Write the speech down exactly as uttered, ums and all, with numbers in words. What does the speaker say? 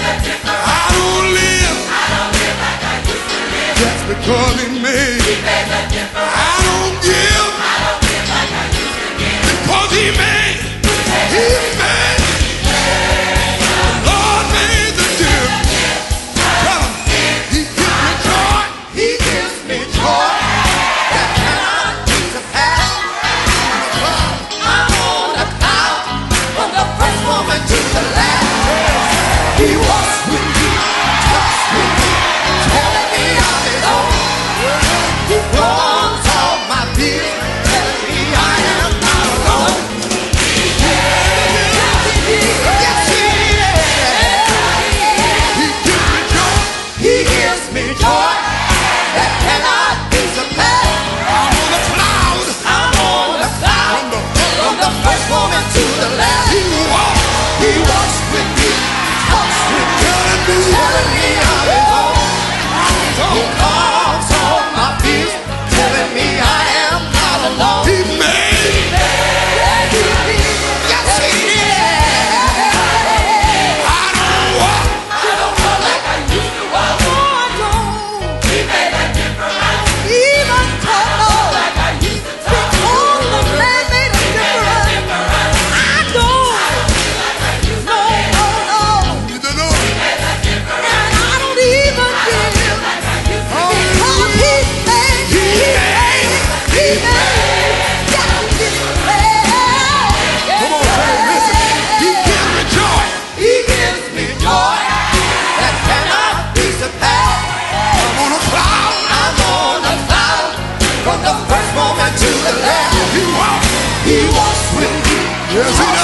I don't live just because he made. I don't give because he made. He made. The Lord made the difference. Tell him, he gives me joy. He gives me joy that cannot be surpassed. I'm on a cloud from the first moment to the last. He walks with me, talks with me, telling me I'm his own. He knows all my fears, telling me I am not alone. Yes, he is. He gives me joy. He gives me joy that cannot be surpassed. I'm on a cloud. I'm on a cloud from the first moment to the last. He walks. He walks with me, talks with me, telling me I'm his own. He calms all my fears, telling me I am not alone. He made. Yes, he did. Yes, he did. I don't walk. I don't walk like I used to walk. I don't. He made a difference. Even talk like I used to talk. Because the man made a difference. I don't. No, no, no. You don't know. And I don't even give. Because he made. He made. He made. Yes, he did. Come on, say, listen. He gives me joy. He gives me joy that cannot be surpassed. I'm on a cloud. I'm on a cloud from the first moment to the last. He walks. He walks with me. Yes, he does.